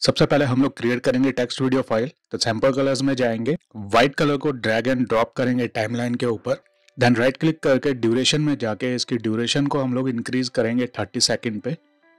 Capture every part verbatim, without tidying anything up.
सबसे पहले हम लोग क्रिएट करेंगे टेक्स्ट वीडियो फाइल। तो सैंपल कलर्स में जाएंगे, व्हाइट कलर को ड्रैग एंड ड्रॉप करेंगे टाइमलाइन के ऊपर। देन राइट क्लिक करके ड्यूरेशन में जाके इसकी ड्यूरेशन को हम लोग इंक्रीज करेंगे थर्टी सेकेंड पे।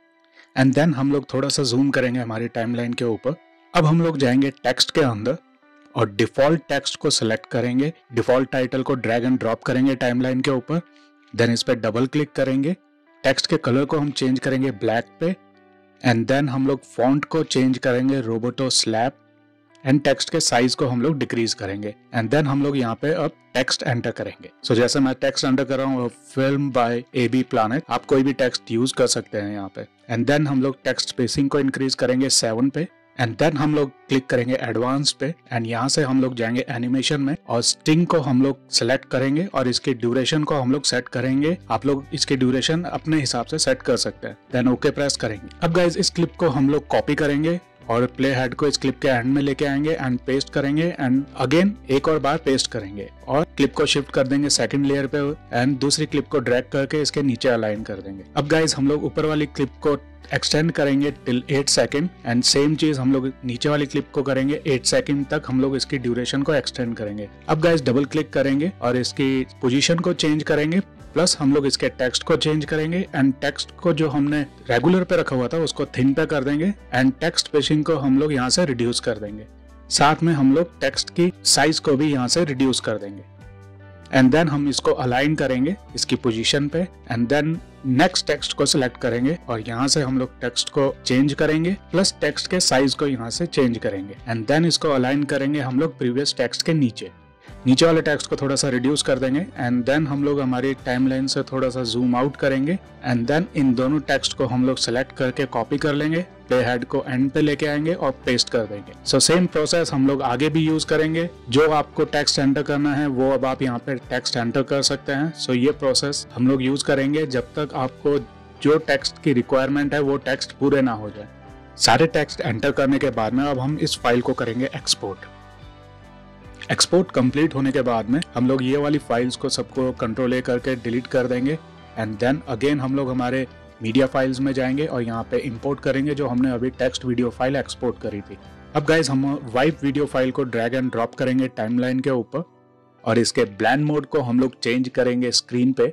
एंड देन हम लोग थोड़ा सा जूम करेंगे हमारी टाइमलाइन के ऊपर। अब हम लोग जाएंगे टेक्स्ट के अंदर और डिफॉल्ट टेक्स्ट को सिलेक्ट करेंगे। डिफॉल्ट टाइटल को ड्रैग एंड ड्रॉप करेंगे टाइमलाइन के ऊपर। देन इस पर डबल क्लिक करेंगे। टेक्स्ट के कलर को हम चेंज करेंगे ब्लैक पे। एंड देन हम लोग फॉन्ट को चेंज करेंगे रोबोटो स्लैब। एंड टेक्स्ट के साइज को हम लोग डिक्रीज करेंगे। एंड देन हम लोग यहाँ पे अब टेक्स्ट एंटर करेंगे। सो so, जैसे मैं टेक्स्ट एंटर कर रहा हूँ, film by A B planet, आप कोई भी टेक्स्ट यूज कर सकते हैं यहाँ पे। एंड देन हम लोग टेक्स्ट स्पेसिंग को इंक्रीज करेंगे सेवन पे। एंड देन हम लोग क्लिक करेंगे एडवांस पे। एंड यहाँ से हम लोग जाएंगे एनिमेशन में और स्टिंग को हम लोग सेलेक्ट करेंगे और इसके ड्यूरेशन को हम लोग सेट करेंगे। आप लोग इसके ड्यूरेशन अपने हिसाब से सेट कर सकते हैं। देन ओके प्रेस करेंगे। अब गाइज इस क्लिप को हम लोग कॉपी करेंगे और प्ले हेड को इस क्लिप के एंड में लेके आएंगे एंड पेस्ट करेंगे। एंड अगेन एक और बार पेस्ट करेंगे और क्लिप को शिफ्ट कर देंगे सेकंड लेयर पे एंड दूसरी क्लिप को ड्रैग करके इसके नीचे अलाइन कर देंगे। अब गाइज हम लोग ऊपर वाली क्लिप को एक्सटेंड करेंगे till eight second and same चीज हम लोग नीचे वाली क्लिप को करेंगे एट सेकेंड तक। हम लोग इसकी ड्यूरेशन को एक्सटेंड करेंगे। अब गाइज डबल क्लिक करेंगे और इसकी पोजीशन को चेंज करेंगे, प्लस हम लोग इसके टेक्स्ट को चेंज करेंगे। एंड टेक्स्ट को जो हमने रेगुलर पे रखा हुआ था उसको थिन पे कर देंगे एंड टेक्स्ट स्पेसिंग को हम लोग यहाँ से रिड्यूस कर देंगे। साथ में हम लोग टेक्स्ट की साइज को भी यहाँ से रिड्यूस कर देंगे। एंड देन हम इसको अलाइन करेंगे इसकी पोजीशन पे। एंड देन नेक्स्ट टेक्स्ट को सिलेक्ट करेंगे और यहाँ से हम लोग टेक्स्ट को चेंज करेंगे, प्लस टेक्स्ट के साइज को यहाँ से चेंज करेंगे। एंड देन इसको अलाइन करेंगे हम लोग प्रीवियस टेक्स्ट के नीचे। नीचे वाले टेक्स्ट को थोड़ा सा रिड्यूस कर देंगे। एंड देन हम लोग हमारी टाइमलाइन से थोड़ा सा जूम आउट करेंगे। एंड देन इन दोनों टेक्स्ट को हम लोग सेलेक्ट करके कॉपी कर लेंगे, प्ले हेड को एंड पे लेके आएंगे और पेस्ट कर देंगे। सो सेम प्रोसेस हम लोग आगे भी यूज करेंगे। जो आपको टेक्स्ट एंटर करना है वो अब आप यहाँ पे टेक्स्ट एंटर कर सकते हैं। सो so, ये प्रोसेस हम लोग यूज करेंगे जब तक आपको जो टेक्स्ट की रिक्वायरमेंट है वो टेक्स्ट पूरे ना हो जाए। सारे टेक्स्ट एंटर करने के बाद में अब हम इस फाइल को करेंगे एक्सपोर्ट। एक्सपोर्ट कंप्लीट होने के बाद में हम लोग ये वाली फाइल्स को सबको कंट्रोल ए करके डिलीट कर देंगे। एंड देन अगेन हम लोग हमारे मीडिया फाइल्स में जाएंगे और यहाँ पे इंपोर्ट करेंगे जो हमने अभी टेक्स्ट वीडियो फाइल एक्सपोर्ट करी थी। अब गाइज हम वाइप वीडियो फाइल को ड्रैग एंड ड्रॉप करेंगे टाइमलाइन के ऊपर और इसके ब्लेंड मोड को हम लोग चेंज करेंगे स्क्रीन पे।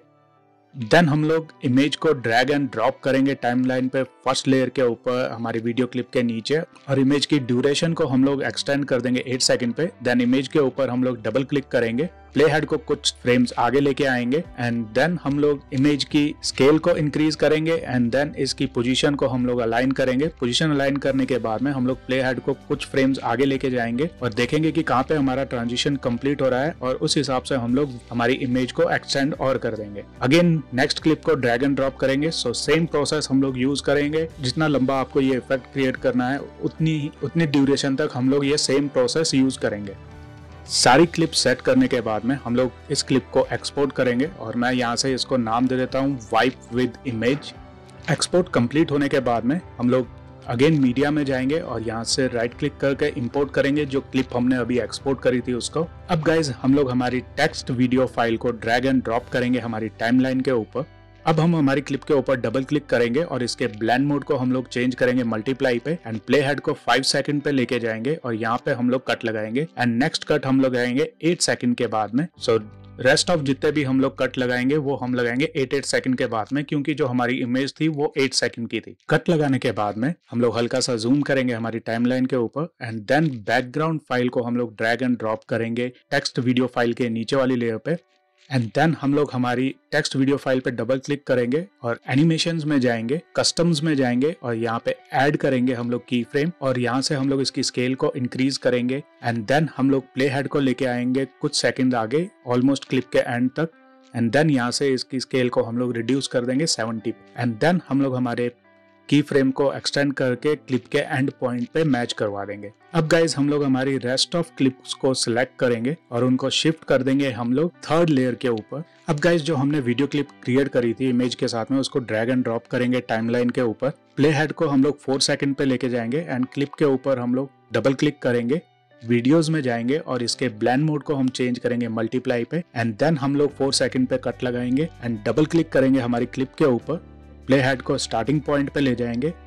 देन हम लोग इमेज को ड्रैग एंड ड्रॉप करेंगे टाइमलाइन पे फर्स्ट लेयर के ऊपर हमारी वीडियो क्लिप के नीचे और इमेज की ड्यूरेशन को हम लोग एक्सटेंड कर देंगे एट सेकंड पे। देन इमेज के ऊपर हम लोग डबल क्लिक करेंगे, प्ले हेड को कुछ फ्रेम्स आगे लेके आएंगे एंड देन हम लोग इमेज की स्केल को इंक्रीज करेंगे एंड देन इसकी पोजीशन को हम लोग अलाइन करेंगे। पोजीशन अलाइन करने के बाद में हम लोग प्ले हेड को कुछ फ्रेम्स आगे लेके जाएंगे और देखेंगे कि कहाँ पे हमारा ट्रांजिशन कंप्लीट हो रहा है और उस हिसाब से हम लोग हमारी इमेज को एक्सटेंड और कर देंगे। अगेन नेक्स्ट क्लिप को ड्रैग एंड ड्रॉप करेंगे। सो सेम प्रोसेस हम लोग यूज करेंगे। जितना लंबा आपको ये इफेक्ट क्रिएट करना है उतनी उतनी ड्यूरेशन तक हम लोग ये सेम प्रोसेस यूज करेंगे। सारी क्लिप सेट करने के बाद में हम लोग इस क्लिप को एक्सपोर्ट करेंगे और मैं यहाँ से इसको नाम दे देता हूँ wipe with image. Export complete होने के बाद में हम लोग अगेन मीडिया में जाएंगे और यहाँ से राइट क्लिक करके इंपोर्ट करेंगे जो क्लिप हमने अभी एक्सपोर्ट करी थी उसको। अब गाइज हम लोग हमारी टेक्स्ट वीडियो फाइल को ड्रैग एंड ड्रॉप करेंगे हमारी टाइमलाइन के ऊपर। अब हम हमारी क्लिप के ऊपर डबल क्लिक करेंगे और इसके ब्लेंड मोड को हम लोग चेंज करेंगे मल्टीप्लाई पे एंड प्ले हेड को फाइव सेकंड पे लेके जाएंगे और यहाँ पे हम लोग कट लगाएंगे एंड नेक्स्ट कट हम लोग लगाएंगे एट सेकंड के बाद में। सो रेस्ट ऑफ जितने भी हम लोग कट लगाएंगे वो हम लगाएंगे एट एट सेकंड के बाद में, क्योंकि जो हमारी इमेज थी वो एट सेकंड की थी। कट लगाने के बाद में हम लोग हल्का सा जूम करेंगे हमारी टाइमलाइन के ऊपर एंड देन बैकग्राउंड फाइल को हम लोग ड्रैग एंड ड्रॉप करेंगे टेक्स्ट वीडियो फाइल के नीचे वाली लेयर पे। एंड देन हम लोग हमारी टेक्स्ट वीडियो फाइल पे डबल क्लिक करेंगे और एनिमेशंस में जाएंगे, कस्टम्स में जाएंगे और यहाँ पे ऐड करेंगे हम लोग की फ्रेम और यहाँ से हम लोग इसकी स्केल को इंक्रीज करेंगे। एंड देन हम लोग प्ले हेड को लेके आएंगे कुछ सेकंड आगे ऑलमोस्ट क्लिप के एंड तक एंड देन यहाँ से इसकी स्केल को हम लोग रिड्यूस कर देंगे सेवेंटी एंड देन हम लोग हमारे की फ्रेम को एक्सटेंड करके क्लिप के एंड पॉइंट पे मैच करवा देंगे। अब गाइज हम लोग हमारी रेस्ट ऑफ क्लिप्स को सिलेक्ट करेंगे और उनको शिफ्ट कर देंगे हम लोग थर्ड लेयर के ऊपर। अब गाइज जो हमने वीडियो क्लिप क्रिएट करी थी इमेज के साथ में उसको ड्रैग एंड ड्रॉप करेंगे टाइमलाइन के ऊपर। प्ले हेड को हम लोग फोर सेकंड पे लेके जाएंगे एंड क्लिप के ऊपर हम लोग डबल क्लिक करेंगे, वीडियोस में जाएंगे और इसके ब्लेंड मोड को हम चेंज करेंगे मल्टीप्लाई पे एंड देन हम लोग फोर सेकंड पे कट लगाएंगे एंड डबल क्लिक करेंगे हमारी क्लिप के ऊपर। प्ले हेड को स्टार्टिंग पॉइंट पे ले जाएंगे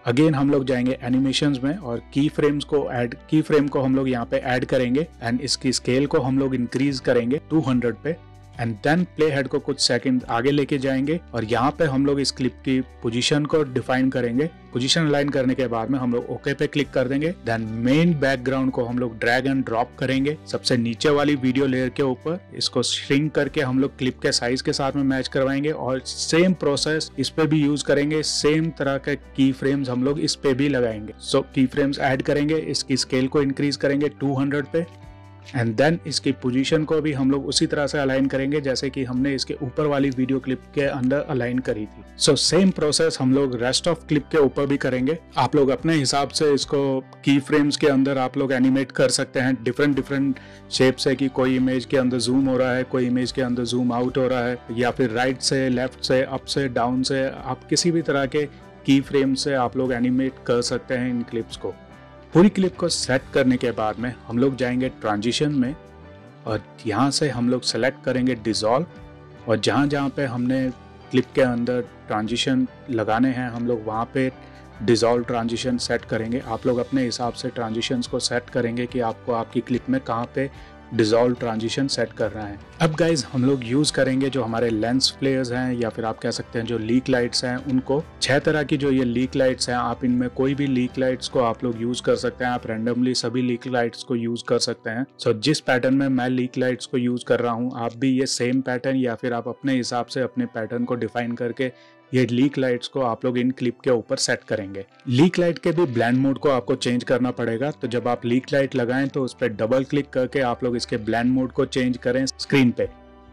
अगेन हम लोग जाएंगे एनिमेशंस में और की फ्रेम्स को ऐड की फ्रेम को हम लोग यहाँ पे ऐड करेंगे एंड इसकी स्केल को हम लोग इंक्रीज करेंगे टू हंड्रेड पे एंड देन प्ले हेड को कुछ सेकंड आगे लेके जाएंगे और यहाँ पे हम लोग इस क्लिप की पोजीशन को डिफाइन करेंगे। पोजीशन अलाइन करने के बाद में हम लोग ओके पे क्लिक कर देंगे। देन मेन बैकग्राउंड को हम लोग ड्रैग एंड ड्रॉप करेंगे सबसे नीचे वाली वीडियो लेयर के ऊपर। इसको श्रिंक करके हम लोग क्लिप के साइज के साथ में मैच करवाएंगे और सेम प्रोसेस इस पे भी यूज करेंगे। सेम तरह के की फ्रेम्स हम लोग इस पे भी लगाएंगे। सो की फ्रेम्स ऐड करेंगे, इसकी स्केल को इंक्रीज करेंगे टू हंड्रेड पे एंड देन इसकी पोजीशन को भी हम लोग उसी तरह से अलाइन करेंगे जैसे कि हमने इसके ऊपर वाली वीडियो क्लिप के अंदर अलाइन करी थी। सो सेम प्रोसेस हम लोग रेस्ट ऑफ क्लिप के ऊपर भी करेंगे। आप लोग अपने हिसाब से इसको की फ्रेम्स के अंदर आप लोग एनिमेट कर सकते हैं डिफरेंट डिफरेंट शेप से, कि कोई इमेज के अंदर जूम हो रहा है, कोई इमेज के अंदर जूम आउट हो रहा है, या फिर राइट से, लेफ्ट से, अप से, डाउन से। आप किसी भी तरह के की फ्रेम से आप लोग एनिमेट कर सकते हैं इन क्लिप्स को। पूरी क्लिप को सेट करने के बाद में हम लोग जाएंगे ट्रांजिशन में और यहाँ से हम लोग सेलेक्ट करेंगे डिसॉल्व और जहाँ जहाँ पे हमने क्लिप के अंदर ट्रांजिशन लगाने हैं हम लोग वहाँ पे डिसॉल्व ट्रांजिशन सेट करेंगे। आप लोग अपने हिसाब से ट्रांजिशंस को सेट करेंगे कि आपको आपकी क्लिप में कहाँ पे डिसॉल्व ट्रांजिशन सेट कर रहा है। अब गाइज हम लोग यूज करेंगे जो हमारे लेंस फ्लेयर्स हैं या फिर आप कह सकते हैं जो लीक लाइट्स हैं उनको। छह तरह की जो ये लीक लाइट्स हैं, आप इनमें कोई भी लीक लाइट्स को आप लोग यूज कर सकते हैं। आप रैंडमली सभी लीक लाइट्स को यूज कर सकते हैं। सो so, जिस पैटर्न में मैं लीक लाइट्स को यूज कर रहा हूँ आप भी ये सेम पैटर्न या फिर आप अपने हिसाब से अपने पैटर्न को डिफाइन करके ये लीक लाइट्स को आप लोग इन क्लिप के ऊपर सेट करेंगे। लीक लाइट के भी ब्लेंड मोड को आपको चेंज करना पड़ेगा। तो जब आप लीक लाइट लगाएं तो उस पर डबल क्लिक करके आप लोग इसके ब्लेंड मोड को चेंज करें स्क्रीन पे।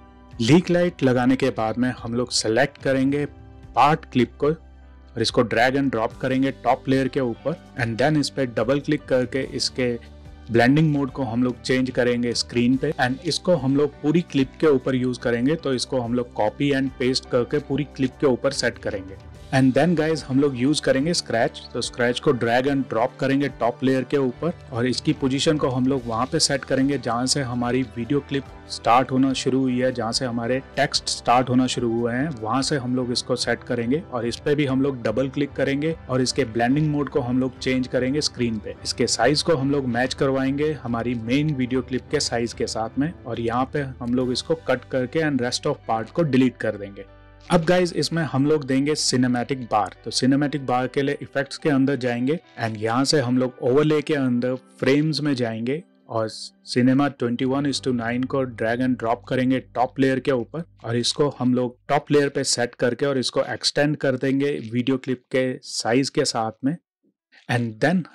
लीक लाइट लगाने के बाद में हम लोग सेलेक्ट करेंगे पार्ट क्लिप को और इसको ड्रैग एंड ड्रॉप करेंगे टॉप लेयर के ऊपर एंड देन इस पे डबल क्लिक करके इसके ब्लेंडिंग मोड को हम लोग चेंज करेंगे स्क्रीन पे एंड इसको हम लोग पूरी क्लिप के ऊपर यूज करेंगे। तो इसको हम लोग कॉपी एंड पेस्ट करके पूरी क्लिप के ऊपर सेट करेंगे एंड देन गाइज हम लोग यूज करेंगे स्क्रैच। तो स्क्रैच को ड्रैग एंड ड्रॉप करेंगे टॉप लेयर के ऊपर और इसकी पोजीशन को हम लोग वहां पे सेट करेंगे जहां से हमारी वीडियो क्लिप स्टार्ट होना शुरू हुई है, जहां से हमारे टेक्स्ट स्टार्ट होना शुरू हुए हैं, वहां से हम लोग इसको सेट करेंगे और इस पे भी हम लोग डबल क्लिक करेंगे और इसके ब्लेंडिंग मोड को हम लोग चेंज करेंगे स्क्रीन पे। इसके साइज को हम लोग मैच करवाएंगे हमारी मेन वीडियो क्लिप के साइज के साथ में और यहाँ पे हम लोग इसको कट करके एंड रेस्ट ऑफ पार्ट को डिलीट कर देंगे। अब गाइज इसमें हम लोग देंगे सिनेमैटिक बार। तो सिनेमैटिक बार के लिए इफेक्ट्स के अंदर जाएंगे एंड यहाँ से हम लोग ओवरले के अंदर फ्रेम्स में जाएंगे और cinema twenty one is to nine को ड्रैग एंड ड्रॉप करेंगे टॉप लेयर के ऊपर और इसको हम लोग टॉप लेयर पे सेट करके और इसको एक्सटेंड कर देंगे वीडियो क्लिप के साइज के साथ में एंड देन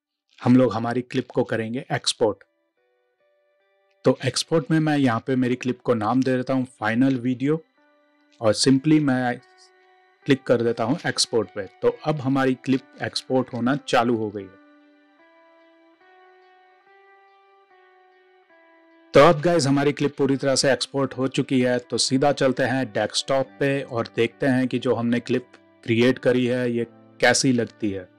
हम लोग हमारी क्लिप को करेंगे एक्सपोर्ट। तो एक्सपोर्ट में मैं यहाँ पे मेरी क्लिप को नाम दे देता हूँ फाइनल वीडियो और सिंपली मैं क्लिक कर देता हूं एक्सपोर्ट पे। तो अब हमारी क्लिप एक्सपोर्ट होना चालू हो गई है। तो अब गाइज हमारी क्लिप पूरी तरह से एक्सपोर्ट हो चुकी है। तो सीधा चलते हैं डेस्कटॉप पे और देखते हैं कि जो हमने क्लिप क्रिएट करी है ये कैसी लगती है।